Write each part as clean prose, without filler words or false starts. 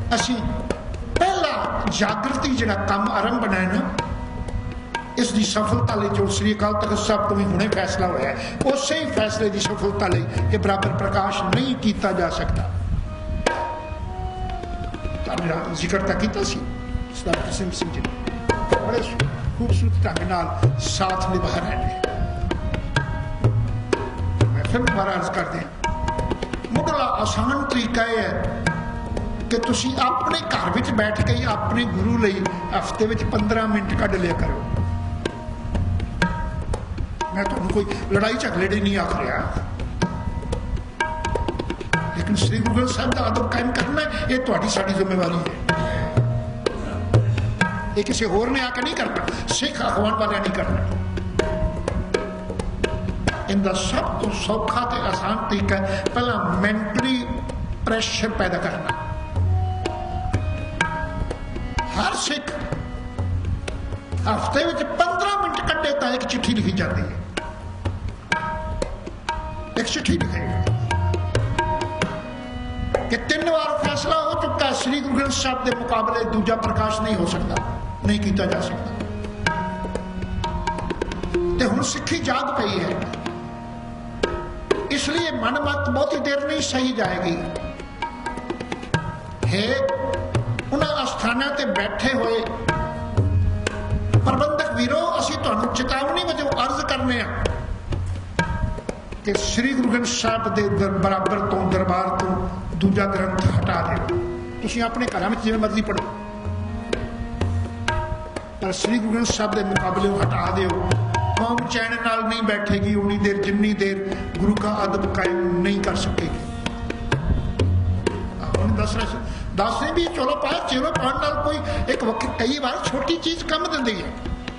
असी पहला जागृति जिहड़ा काम आरंभना है ना, इसकी सफलता लिए जो श्री अकाल तख्त साहब तो भी हुणे फैसला होया है, उस ही फैसले की सफलता लिए कि बराबर प्रकाश नहीं किया जा सकता। मेरा जिक्र तो किया सरदार किशन सिंह जी ने बड़े खूबसूरत ढंग नाल साथ निभा रहे हैं। मैं फिर दोबारा अर्ज कर दिया, मुढ़ला आसान तरीका यह है कि तुसी अपने घर में बैठ के अपने गुरु लिए हफ्ते में 15 मिनट कढ़ लिया करो। मैं तुहानू कोई लड़ाई झगड़े नहीं आख रहा, लेकिन श्री गुरु ग्रंथ साहब का अदब कायम करना ये तुहाडी साडी जिम्मेवारी है। ये किसी होर ने आके नहीं करना, सिख अखवान वाले नहीं करना। इनका सब तो सौखा ते आसान तरीका है पहला मेंटली प्रेशर पैदा करना। हर सिख हफ्ते में 15 मिनट कड्ढे तो एक चिट्ठी लिखी जाती है, एक चिट्ठी लिखेगा कि 3 बार फैसला हो चुका है श्री गुरु ग्रंथ साहब के मुकाबले दूजा प्रकाश नहीं हो सकता, नहीं किया जा सकता। तो हुण सिक्खी जाग पई है, इसलिए मन मत बहुत ही देर नहीं सही जाएगी। है उन्होंने अस्थानों ते बैठे हुए प्रबंधक वीरों, असी तुहानू चेतावनी वजों अर्ज करने कि श्री गुरु ग्रंथ साहब के बराबर तो दरबार तो दूजा ग्रंथ हटा दो। तुसीं अपने घर में जिवें मर्जी पढ़ो, पर श्री गुरु ग्रंथ साहब के मुकाबले हटा दो। कौम चैन नाल नहीं बैठेगी उन्नी देर जिन्नी देर गुरु का अदब कायम नहीं कर सकेगी। दस रहे भी चलो पाए चलो पाने नाल कोई एक कई बार छोटी चीज कम दिंदी है,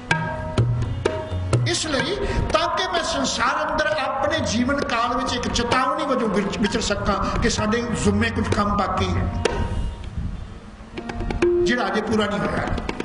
इसलिए ताकि मैं संसार अंदर अपने जीवन काल में एक चेतावनी वजों विचर सका कि साडे जुम्मे कुछ काम बाकी है जिहड़ा अजे पूरा नहीं होया।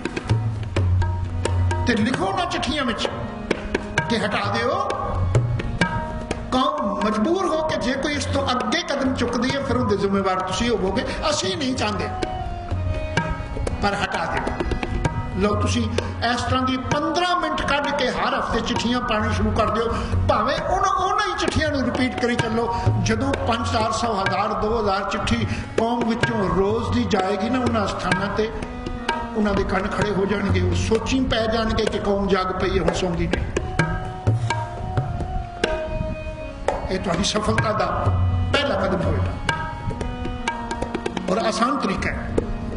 ते लिखो ना चिट्ठियां में कि हटा दो। कौम मजबूर हो कि जे कोई इस तो अगे कदम चुकती है फिर उनके जिम्मेवार तुसीं होवोगे, असीं नहीं चाहते, पर हटा दो। लो तुसीं इस तरह की 15 मिनट कढ़ के हर हफ्ते चिट्ठियां पानी शुरू कर दो, भावें उन्होंने ही चिट्ठियां रिपीट करी चलो। जदों 500, 400, 1000, 2000 चिट्ठी कौम विचों रोज़ की जाएगी ना, उन्होंने स्थानों पर उन्होंने कन खड़े हो जाएंगे, सोची पै जाएंगे कि कौम जाग पई है, हुण सौंदी नहीं। ये तुम्हारी सफलता का पहला कदम होगा और आसान तरीका है,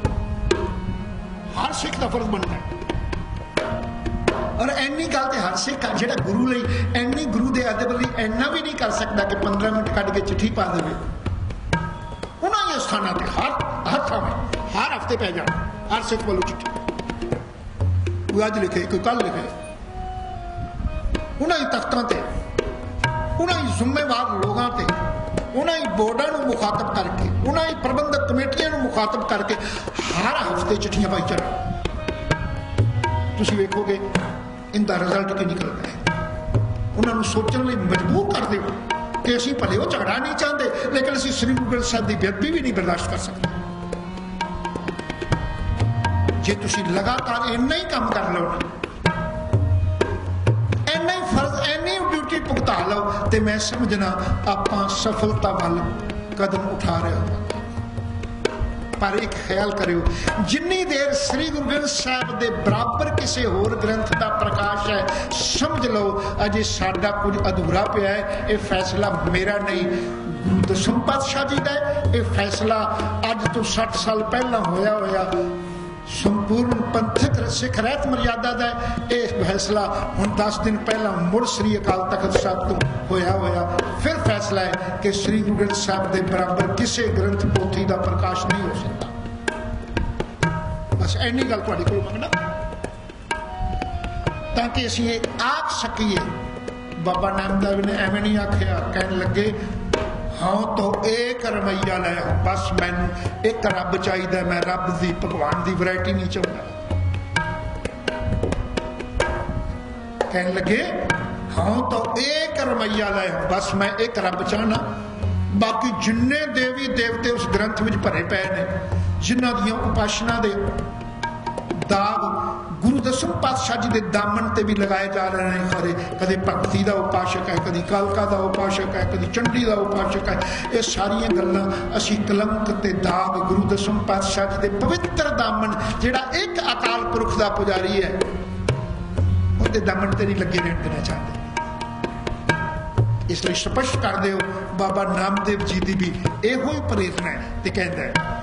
हर सिख का फर्ज बनता है। और इन्नी गल तो हर सिख जो गुरु लई इन्नी गुरु के अदब लई इन्ना भी नहीं कर सकता कि 15 मिनट कढ़ के चिट्ठी पा दे। उन्होंने स्थानों पर हर थां हर हफ्ते पै जाना, हर सिख वालों चिट्ठी, कोई अज लिखे कोई कल लिखे, उन्होंने तख्तों पर उन्होंने जिम्मेवार लोगों से उन्होंने बोर्डों को मुखातब करके उन्होंने प्रबंधक कमेटियों को मुखातब करके हर हफ्ते चिट्ठियां पाई चलो। तुसीं वेखोगे इनका रिजल्ट की निकलता है। उन्होंने सोचने लिए मजबूर कर दो कि असीं भले वो झगड़ा नहीं चाहते, लेकिन असीं श्री गुरु ग्रंथ साहब की बेअदबी भी नहीं बर्दाश्त कर सकते। जे तुसीं लगातार इन्ना ही काम कर लो ना, इन्ना ही फर्ज इन्नी ड्यूटी भुगता लो, तो मैं समझना आप सफलता वाल कदम उठा रहे हो। पर एक ख्याल करो, जिन्नी देर श्री गुरु ग्रंथ साहब के बराबर किसी होर ग्रंथ का प्रकाश है, समझ लो अजे साडा कुछ अधूरा पिया है। यह फैसला मेरा नहीं, गुरु दसम पातशाह जी का है। यह फैसला अज तो 60 साल पहला होया संपूर्ण पंथक सिख रहत मर्यादा का यह फैसला हुण 10 दिन पहला मुड़ श्री अकाल तख्त साहब तो होया। फिर फैसला है कि श्री गुरु ग्रंथ साहब के बराबर किसी ग्रंथ पोथी का प्रकाश नहीं हो सकता। बस इन्नी गल तुहाडे कोल मंगना ताकि असीं आख सकीए। बाबा नानक देव ने एवें नहीं आखिया, कहन लगे हाँ तो एक रवैया लै, बस मैनू एक रब चाहिए, मैं रब की भगवान की वैरायटी नहीं चाहता। कहने लगे हाँ तो एक रवैया लै, बस मैं एक रब चाहना, बाकी जिन्ने देवी देवते उस ग्रंथ में भरे पे ने जिन्हां दियां उपासना दे दाग गुरु दसम पातशाह जी के दामन ते भी लगाए जा रहे हैं। कदे कदे भगती का उपासक है, कभी कालका का उपासक है, कभी चंडी का उपासक है। ये सारिया गल्लां असीं कलंक ते दाग गुरु दसम पातशाह जी के पवित्र दामन जिहड़ा एक अकाल पुरख का पुजारी है उहदे दामन ते नहीं लगे रहन देना चाहते। इसलिए स्पष्ट कर दो बाबा नामदेव जी की भी इहो ही प्रेरणा है। ते कहंदा है